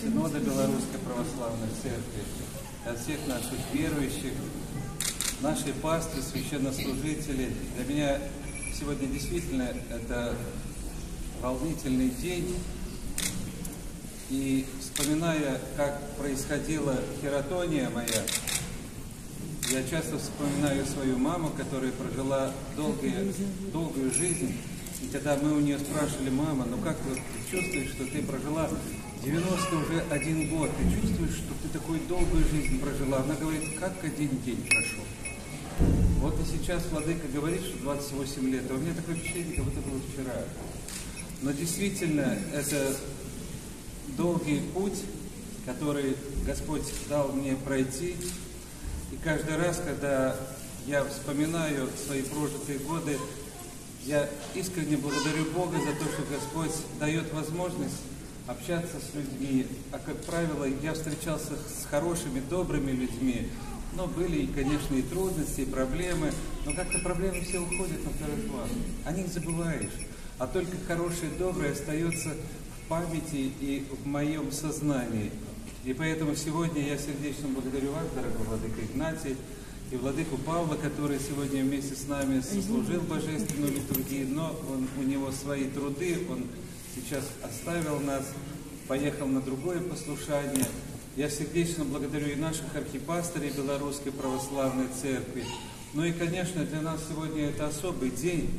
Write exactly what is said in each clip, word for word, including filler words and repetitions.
Синода Белорусской Православной Церкви, от всех наших верующих, наши пасторы, священнослужители. Для меня сегодня действительно это волнительный день. И вспоминая, как происходила хератония моя, я часто вспоминаю свою маму, которая прожила долгие, долгую жизнь. И когда мы у нее спрашивали: мама, ну как ты чувствуешь, что ты прожила девяносто уже один год, ты чувствуешь, что ты такую долгую жизнь прожила? Она говорит: как один день прошел. Вот и сейчас владыка говорит, что двадцать восемь лет, а у меня такое впечатление, как будто было вчера. Но действительно, это долгий путь, который Господь дал мне пройти. И каждый раз, когда я вспоминаю свои прожитые годы, я искренне благодарю Бога за то, что Господь дает возможность общаться с людьми. А как правило, я встречался с хорошими, добрыми людьми. Но были, конечно, и трудности, и проблемы. Но как-то проблемы все уходят на второй план. О них забываешь. А только хорошее, доброе остается в памяти и в моем сознании. И поэтому сегодня я сердечно благодарю вас, дорогой владыка Игнатий, и владыку Павла, который сегодня вместе с нами сослужил божественную литургию, но он, у него свои труды, он сейчас оставил нас, поехал на другое послушание. Я сердечно благодарю и наших архипастырей Белорусской Православной Церкви. Ну и, конечно, для нас сегодня это особый день.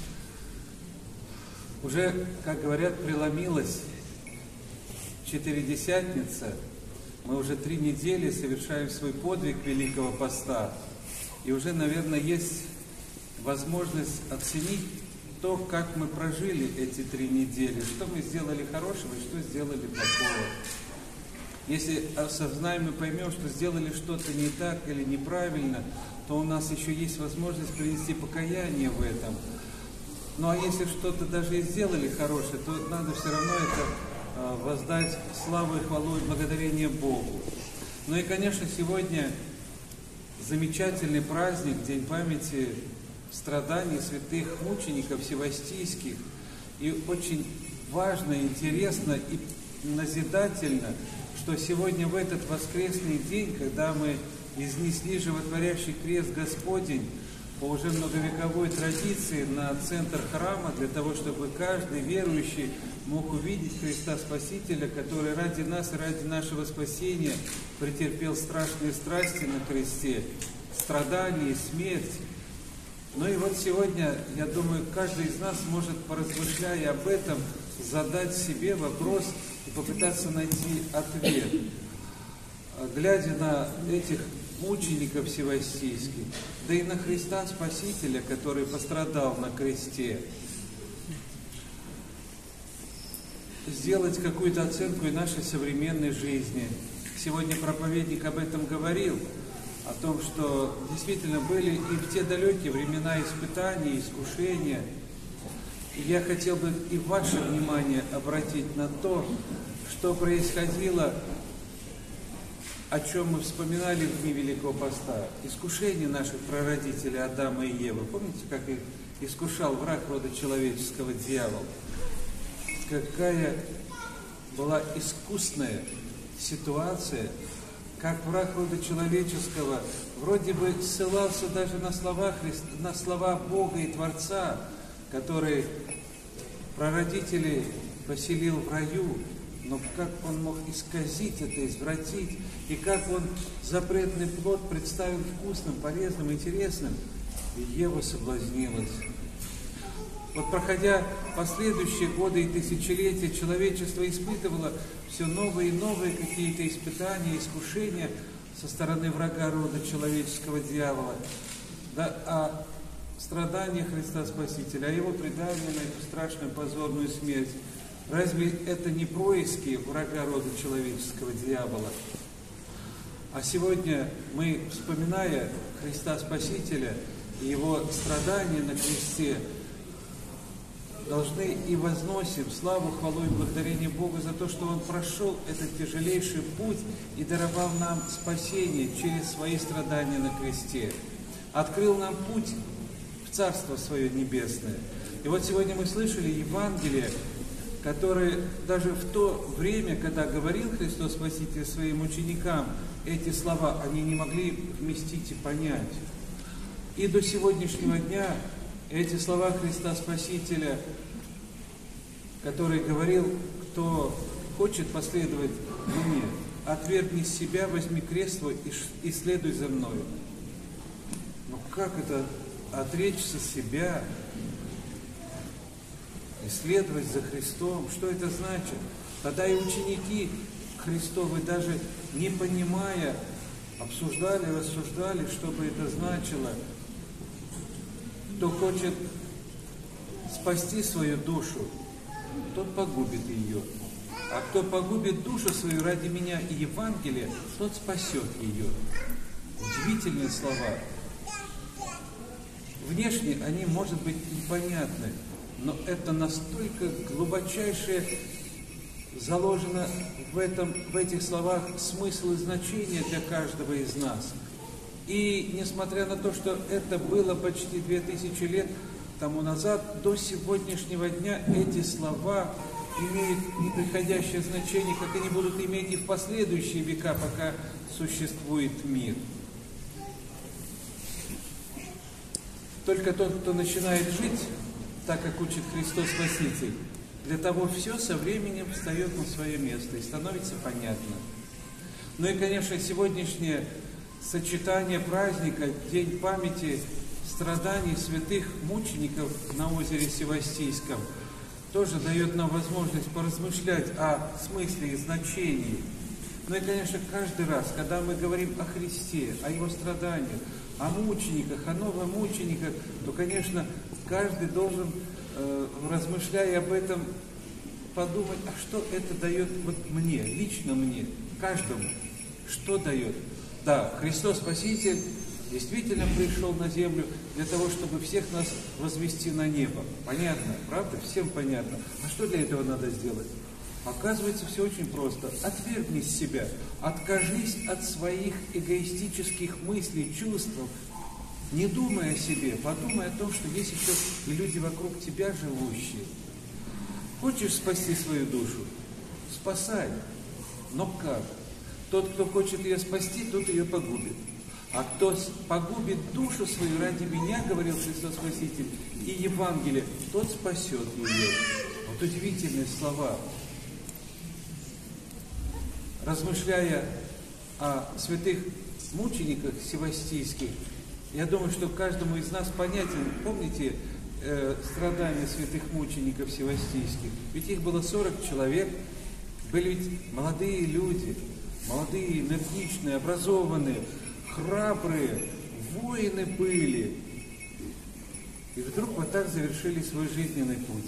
Уже, как говорят, преломилась Четыредесятница. Мы уже три недели совершаем свой подвиг Великого Поста. И уже, наверное, есть возможность оценить то, как мы прожили эти три недели, что мы сделали хорошего и что сделали плохого. Если осознаем и поймем, что сделали что-то не так или неправильно, то у нас еще есть возможность принести покаяние в этом. Ну а если что-то даже и сделали хорошее, то надо все равно это воздать славу и хвалу и благодарение Богу. Ну и, конечно, сегодня замечательный праздник, День памяти страданий святых мучеников севастийских. И очень важно, интересно и назидательно, что сегодня в этот воскресный день, когда мы изнесли животворящий крест Господень по уже многовековой традиции на центр храма, для того, чтобы каждый верующий мог увидеть Христа Спасителя, который ради нас и ради нашего спасения претерпел страшные страсти на кресте, страдания и смерть. Ну и вот сегодня, я думаю, каждый из нас может, поразмышляя об этом, задать себе вопрос и попытаться найти ответ. Глядя на этих мучеников севастийских, да и на Христа Спасителя, который пострадал на кресте, сделать какую-то оценку и нашей современной жизни. Сегодня проповедник об этом говорил, о том, что действительно были и в те далекие времена испытания, искушения. И я хотел бы и ваше внимание обратить на то, что происходило, о чем мы вспоминали в дни Великого Поста. Искушение наших прародителей Адама и Евы. Помните, как их искушал враг рода человеческого, дьявол? Какая была искусная ситуация, как враг рода человеческого вроде бы ссылался даже на слова, Христа, на слова Бога и Творца, который прародителей поселил в раю, но как он мог исказить это, извратить, и как он запретный плод представил вкусным, полезным, интересным, и Ева соблазнилась. Вот проходя последующие годы и тысячелетия, человечество испытывало все новые и новые какие-то испытания, искушения со стороны врага рода человеческого, дьявола. Да, о страдании Христа Спасителя, о его предании на эту страшную позорную смерть. Разве это не происки врага рода человеческого, дьявола? А сегодня мы, вспоминая Христа Спасителя и его страдания на кресте, должны и возносим славу, хвалу и благодарение Богу за то, что Он прошел этот тяжелейший путь и даровал нам спасение через свои страдания на кресте. Открыл нам путь в Царство Свое Небесное. И вот сегодня мы слышали Евангелие которые даже в то время, когда говорил Христос Спаситель своим ученикам эти слова, они не могли вместить и понять. И до сегодняшнего дня эти слова Христа Спасителя, который говорил: кто хочет последовать мне, отвергни себя, возьми крест свой и следуй за мною. Но как это отречься себя и следовать за Христом? Что это значит? Тогда и ученики Христовы, даже не понимая, обсуждали, рассуждали, что бы это значило. Кто хочет спасти свою душу, тот погубит ее. А кто погубит душу свою ради меня и Евангелия, тот спасет ее. Удивительные слова. Внешне они, может быть, непонятны, но это настолько глубочайшее заложено в, этом, в этих словах смысл и значение для каждого из нас. И несмотря на то, что это было почти две тысячи лет тому назад, до сегодняшнего дня эти слова имеют неприходящее значение, как они будут иметь и в последующие века, пока существует мир. Только тот, кто начинает жить так, как учит Христос Спаситель, для того все со временем встает на свое место и становится понятно. Ну и, конечно, сегодняшнее сочетание праздника, День памяти страданий святых мучеников на озере Севастийском, тоже дает нам возможность поразмышлять о смысле и значении. Ну и, конечно, каждый раз, когда мы говорим о Христе, о Его страданиях, о мучениках, о новомучениках, то, конечно, каждый должен, э, размышляя об этом, подумать, а что это дает вот мне, лично мне, каждому, что дает. Да, Христос Спаситель действительно пришел на землю для того, чтобы всех нас возвести на небо. Понятно, правда? Всем понятно. А что для этого надо сделать? Оказывается, все очень просто. Отвергни себя, откажись от своих эгоистических мыслей, чувств. Не думай о себе, подумай о том, что есть еще и люди вокруг тебя живущие. Хочешь спасти свою душу? Спасай. Но как? Тот, кто хочет ее спасти, тот ее погубит. А кто погубит душу свою ради меня, говорил Христос Спаситель, и Евангелие, тот спасет ее. Вот удивительные слова. Размышляя о святых мучениках севастийских, я думаю, что каждому из нас понятен, помните, э, страдания святых мучеников севастийских? Ведь их было сорок человек, были ведь молодые люди, молодые, энергичные, образованные, храбрые, воины были. И вдруг вот так завершили свой жизненный путь.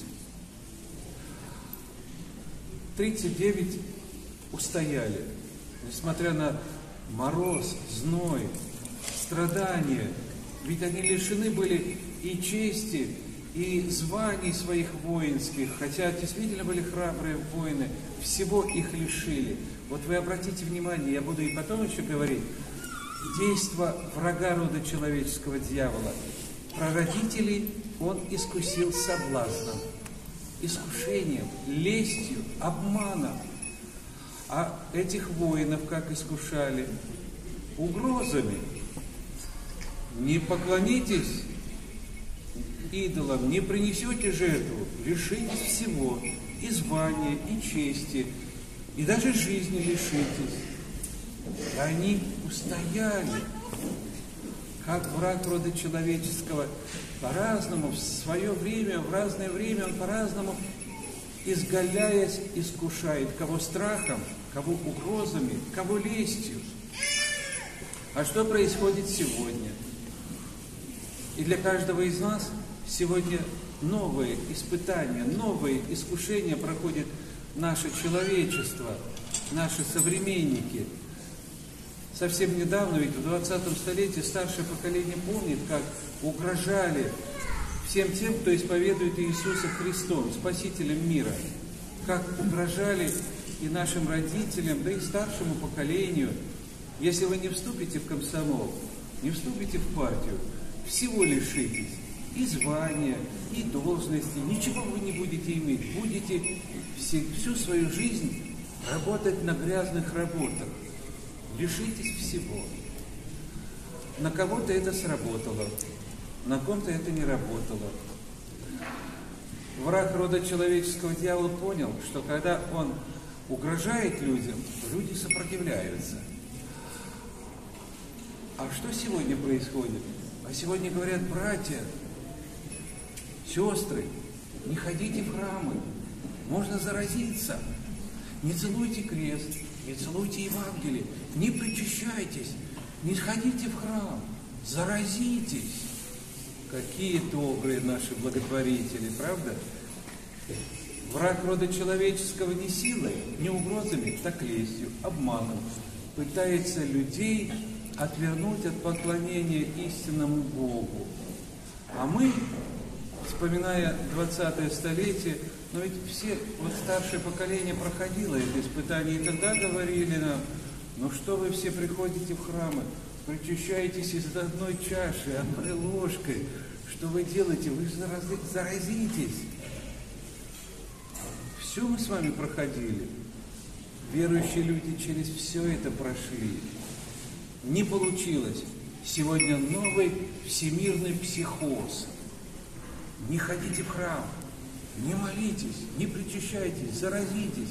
тридцать девять устояли, несмотря на мороз, зной, страдания. Ведь они лишены были и чести, и званий своих воинских, хотя действительно были храбрые воины, всего их лишили. Вот вы обратите внимание, я буду и потом еще говорить, действо врага рода человеческого, дьявола. Прародителей он искусил соблазном, искушением, лестью, обманом. А этих воинов как искушали? Угрозами. Не поклонитесь идолам, не принесете жертву, лишитесь всего, и звания, и чести, и даже жизни лишитесь. И они устояли, как враг рода человеческого, по-разному, в свое время, в разное время он по-разному, изгаляясь, искушает, кого страхом, кого угрозами, кого лестью. А что происходит сегодня? И для каждого из нас сегодня новые испытания, новые искушения проходит наше человечество, наши современники. Совсем недавно, ведь в двадцатом столетии старшее поколение помнит, как угрожали всем тем, кто исповедует Иисуса Христом, Спасителем мира. Как угрожали и нашим родителям, да и старшему поколению. Если вы не вступите в комсомол, не вступите в партию, всего лишитесь. и звания, и должности, ничего вы не будете иметь. Будете все, всю свою жизнь работать на грязных работах. Лишитесь всего. На кого-то это сработало, на ком-то это не работало. Враг рода человеческого, дьявол, понял, что когда он угрожает людям, люди сопротивляются. А что сегодня происходит? А сегодня говорят: братья, сестры, не ходите в храмы, можно заразиться. Не целуйте крест, не целуйте Евангелие, не причащайтесь, не ходите в храм, заразитесь. Какие добрые наши благотворители, правда? Враг рода человеческого не силой, не угрозами, так лестью, обманом пытается людей отвернуть от поклонения истинному Богу. А мы, вспоминая двадцатое столетие, но ведь все, вот старшее поколение проходило это испытание, и тогда говорили нам: ну что вы все приходите в храмы, причащаетесь из одной чаши, одной ложкой, что вы делаете, вы же заразитесь. Все мы с вами проходили. Верующие люди через все это прошли. Не получилось. Сегодня новый всемирный психоз. Не ходите в храм, не молитесь, не причащайтесь, заразитесь.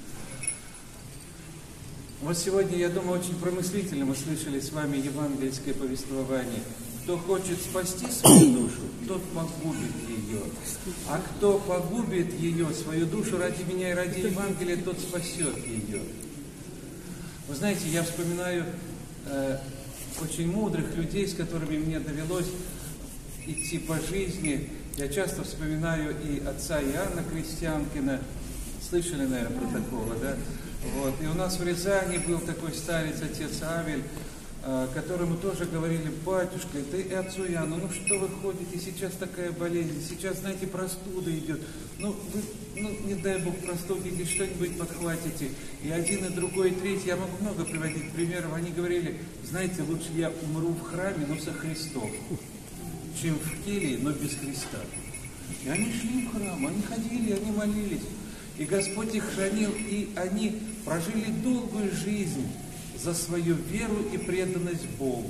Вот сегодня, я думаю, очень промыслительно мы слышали с вами евангельское повествование. Кто хочет спасти свою душу, тот погубит ее. А кто погубит ее, свою душу, ради меня и ради Евангелия, тот спасет ее. Вы знаете, я вспоминаю э, очень мудрых людей, с которыми мне довелось идти по жизни. Я часто вспоминаю и отца Иоанна Крестьянкина. Слышали, наверное, про такого, да? Вот. И у нас в Рязани был такой старец, отец Авель, которому тоже говорили: батюшка, да и отцу Иоанну, ну что вы ходите, сейчас такая болезнь, сейчас, знаете, простуда идет, ну, вы, ну, не дай Бог, простудитесь, что-нибудь подхватите. И один, и другой, и третий, я могу много приводить примеров, они говорили: знаете, лучше я умру в храме, но со Христом, чем в келье, но без Христа. И они шли в храм, они ходили, они молились, и Господь их хранил, и они прожили долгую жизнь за свою веру и преданность Богу.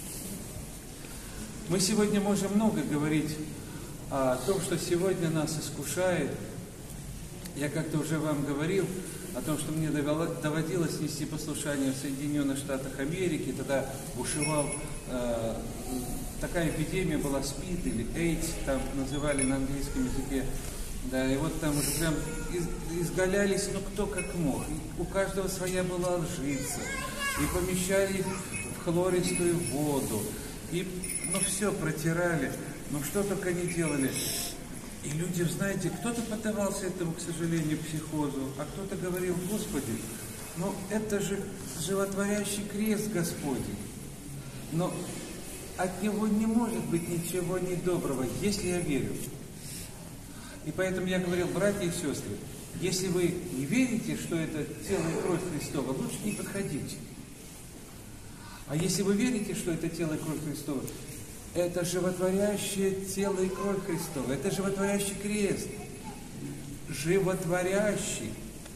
Мы сегодня можем много говорить о том, что сегодня нас искушает. Я как-то уже вам говорил о том, что мне доводилось нести послушание в Соединенных Штатах Америки. Тогда бушевал, э, такая эпидемия была, СПИД или AIDS, там называли на английском языке. Да, и вот там уже прям из, изгалялись, ну кто как мог. И у каждого своя была лжица. И помещали их в хлористую воду. И, ну, все протирали. Ну, что только не делали. И люди, знаете, кто-то поддавался этому, к сожалению, психозу, а кто-то говорил: Господи, ну, это же животворящий крест Господень. Но от него не может быть ничего недоброго, если я верю. И поэтому я говорил: братья и сестры, если вы не верите, что это тело и кровь Христова, лучше не подходите. А если вы верите, что это тело и кровь Христова, это животворящее тело и кровь Христова, это животворящий крест. Животворящий.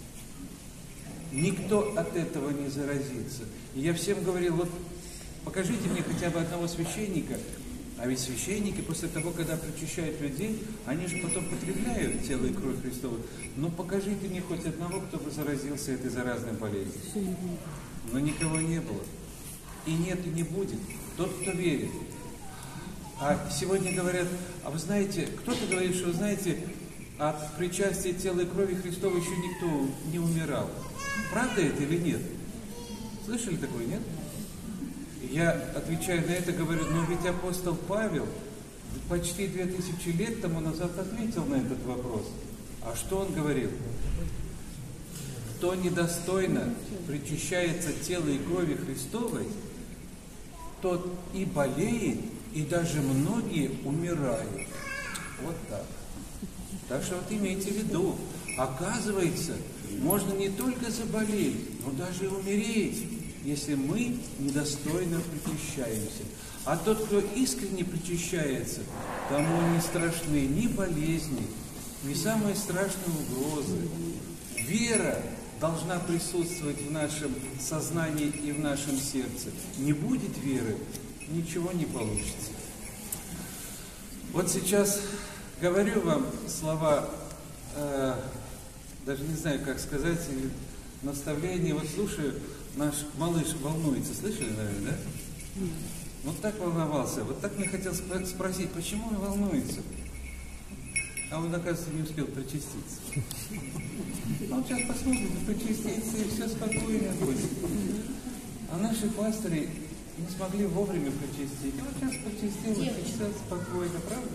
Никто от этого не заразится. И я всем говорил: вот покажите мне хотя бы одного священника. А ведь священники после того, когда причащают людей, они же потом потребляют тело и кровь Христова. Ну покажите мне хоть одного, кто бы заразился этой заразной болезнью. Но никого не было. И нет, и не будет. Тот, кто верит. А сегодня говорят: а вы знаете, кто-то говорит, что, вы знаете, от причастия тела и крови Христова еще никто не умирал. Правда это или нет? Слышали такое, нет? Я, отвечая на это, говорю: но ведь апостол Павел почти две тысячи лет тому назад ответил на этот вопрос. А что он говорил? Кто недостойно причащается тела и крови Христовой, тот и болеет, и даже многие умирают. Вот так. Так что вот имейте в виду, оказывается, можно не только заболеть, но даже и умереть, если мы недостойно причащаемся. А тот, кто искренне причащается, тому не страшны ни болезни, ни самые страшные угрозы. Вера должна присутствовать в нашем сознании и в нашем сердце. Не будет веры, ничего не получится. Вот сейчас говорю вам слова, э, даже не знаю, как сказать, наставление. Вот слушаю, наш малыш волнуется. Слышали, наверное, да? Вот так волновался. Вот так мне хотел спросить, почему он волнуется? А он, оказывается, не успел причаститься. Он сейчас посмотрит, причастится, и все спокойно будет. А наши пастыри не смогли вовремя причастить. И вот сейчас причастил, и все спокойно, правда?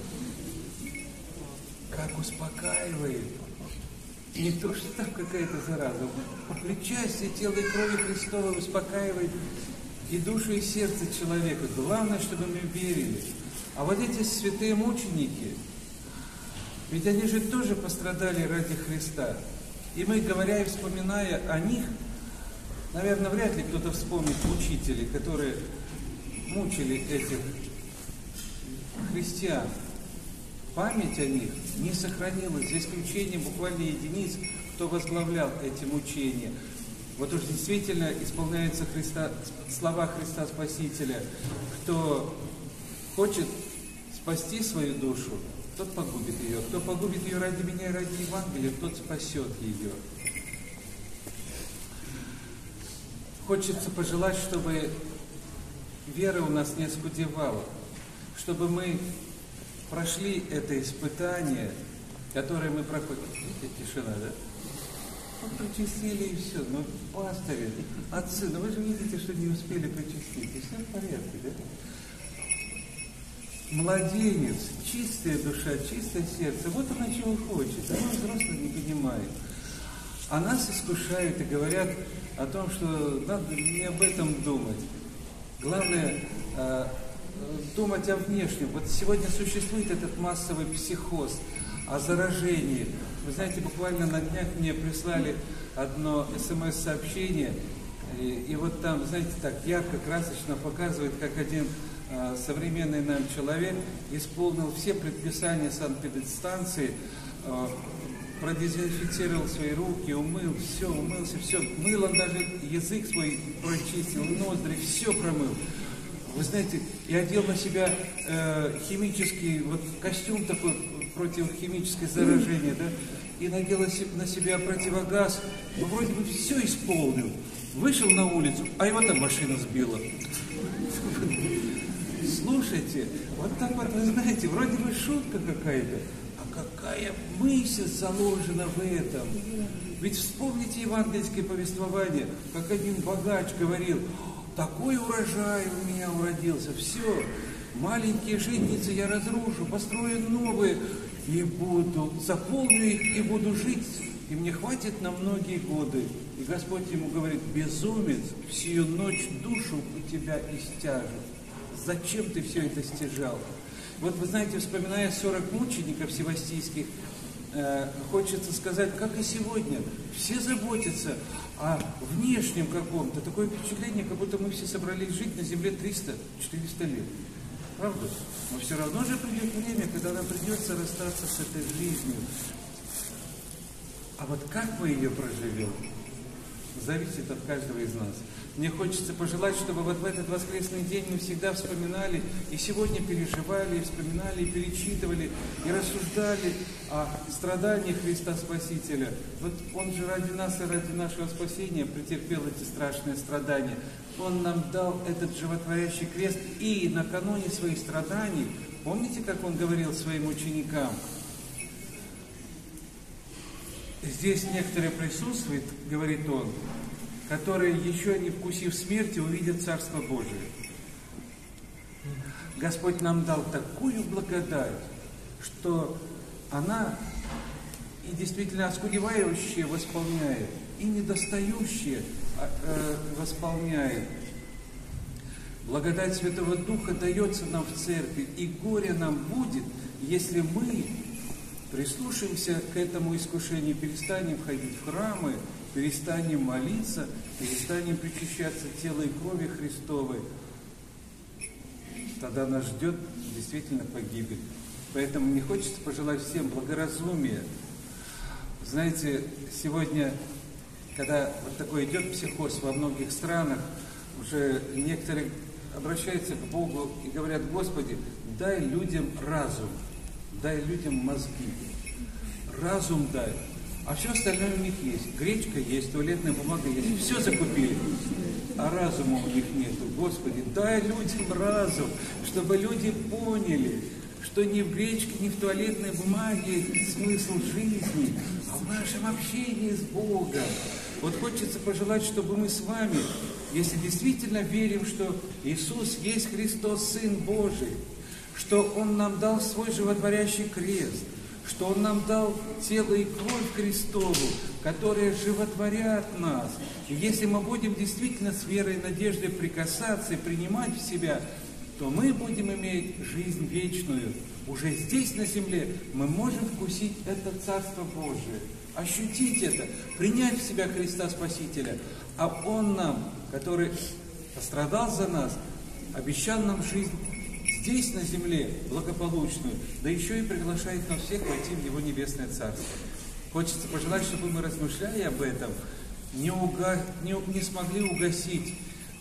Как успокаивает. Не то, что там какая-то зараза. Причастие тела и крови Христовой успокаивает и душу, и сердце человека. Главное, чтобы мы верили. А вот эти святые мученики, ведь они же тоже пострадали ради Христа. И мы, говоря и вспоминая о них, наверное, вряд ли кто-то вспомнит мучителей, которые мучили этих христиан. Память о них не сохранилась, за исключением буквально единиц, кто возглавлял эти мучения. Вот уж действительно исполняются Христа, слова Христа Спасителя: кто хочет спасти свою душу, тот погубит ее. Кто погубит ее ради меня и ради Евангелия, тот спасет ее. Хочется пожелать, чтобы вера у нас не оскудевала, чтобы мы прошли это испытание, которое мы проходим. Видите, тишина, да? Ну, причастили и все. Ну, пастыри, отцы, ну вы же видите, что не успели причастить. И все в порядке, да? Младенец, чистая душа, чистое сердце, вот оно чего хочет, а мы взрослые не понимаем. А нас искушают и говорят о том, что надо не об этом думать. Главное, э, думать о внешнем. Вот сегодня существует этот массовый психоз о заражении. Вы знаете, буквально на днях мне прислали одно смс-сообщение, и, и вот там, знаете, так ярко, красочно показывает, как один современный нам человек исполнил все предписания санэпидстанции, продезинфицировал свои руки, умыл, все, умылся, все. Мыл он даже язык свой прочистил, ноздри, все промыл. Вы знаете, и одел на себя э, химический вот костюм такой против химическое заражение, да, и надел на себя противогаз. Ну, вроде бы все исполнил. Вышел на улицу, а его там машина сбила. Слушайте, вот так вот, вы знаете, вроде бы шутка какая-то, а какая мысль заложена в этом. Ведь вспомните евангельское повествование, как один богач говорил: такой урожай у меня уродился, все, маленькие житницы я разрушу, построю новые, и буду, заполню их, и буду жить, и мне хватит на многие годы. И Господь ему говорит: безумец, всю ночь душу у тебя истяжет. Зачем ты все это стяжал? Вот вы знаете, вспоминая сорок мучеников севастийских, э, хочется сказать, как и сегодня, все заботятся о внешнем каком-то. Такое впечатление, как будто мы все собрались жить на земле триста-четыреста лет. Правда? Но все равно же придет время, когда нам придется расстаться с этой жизнью. А вот как мы ее проживем, зависит от каждого из нас. Мне хочется пожелать, чтобы вот в этот воскресный день мы всегда вспоминали, и сегодня переживали, и вспоминали, и перечитывали, и рассуждали о страдании Христа Спасителя. Вот Он же ради нас и ради нашего спасения претерпел эти страшные страдания. Он нам дал этот животворящий крест, и накануне своих страданий, помните, как Он говорил своим ученикам? Здесь некоторые присутствуют, говорит Он, которые, еще не вкусив смерти, увидят Царство Божие. Господь нам дал такую благодать, что она и действительно оскудевающее восполняет, и недостающее э, восполняет. Благодать Святого Духа дается нам в церкви, и горе нам будет, если мы прислушаемся к этому искушению, перестанем ходить в храмы, перестанем молиться, перестанем причащаться тела и крови Христовой. тогда нас ждет действительно погибель. Поэтому мне хочется пожелать всем благоразумия. Знаете, сегодня, когда вот такой идет психоз во многих странах, уже некоторые обращаются к Богу и говорят: Господи, дай людям разум, дай людям мозги, разум дай. А все остальное у них есть. Гречка есть, туалетная бумага есть, все закупили. А разума у них нету. Господи, дай людям разум, чтобы люди поняли, что ни в гречке, ни в туалетной бумаге смысл жизни, а в нашем общении с Богом. Вот хочется пожелать, чтобы мы с вами, если действительно верим, что Иисус есть Христос, Сын Божий, что Он нам дал свой животворящий крест, что Он нам дал тело и кровь Христову, которые животворят нас. И если мы будем действительно с верой и надеждой прикасаться и принимать в себя, то мы будем иметь жизнь вечную. Уже здесь, на земле, мы можем вкусить это Царство Божие, ощутить это, принять в себя Христа Спасителя. А Он нам, который пострадал за нас, обещал нам жизнь здесь, на земле, благополучную, да еще и приглашает нас всех войти в Его небесное Царство. Хочется пожелать, чтобы мы, размышляя об этом, не, уга... не, не смогли угасить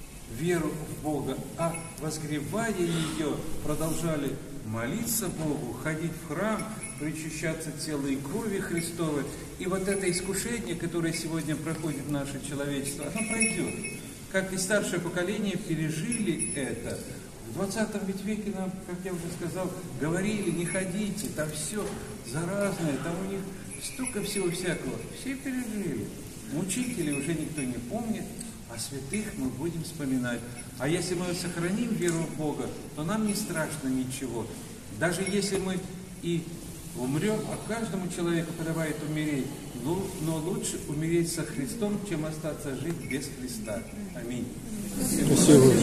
веру в Бога, а, возгревая ее, продолжали молиться Богу, ходить в храм, причащаться тела и крови Христовой. И вот это искушение, которое сегодня проходит наше человечество, оно пройдет. Как и старшее поколение пережили это. В двадцатом ведь веке нам, как я уже сказал, говорили: не ходите, там все заразное, там у них столько всего всякого. Все пережили. Мучителей уже никто не помнит, а святых мы будем вспоминать. А если мы сохраним веру в Бога, то нам не страшно ничего. Даже если мы и умрем, а каждому человеку подобает умереть, но лучше умереть со Христом, чем остаться жить без Христа. Аминь. Спасибо.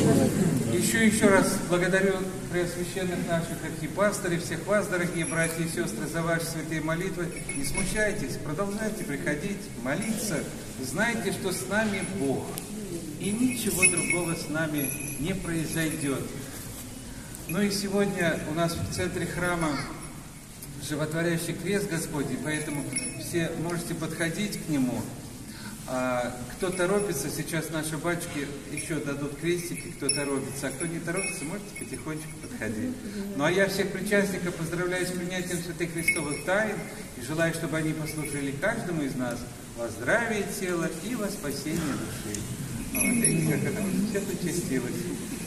Еще еще раз благодарю преосвященных наших архипастырей, всех вас, дорогие братья и сестры, за ваши святые молитвы. Не смущайтесь, продолжайте приходить, молиться. Знайте, что с нами Бог, и ничего другого с нами не произойдет. Ну и сегодня у нас в центре храма животворящий крест Господень, поэтому все можете подходить к нему. А кто торопится, сейчас наши батюшки еще дадут крестики, кто торопится, а кто не торопится, можете потихонечку подходить. Ну а я всех причастников поздравляю с принятием святых христовых тайн и желаю, чтобы они послужили каждому из нас во здравие тела и во спасение души. Вот, видите, как это все участилось.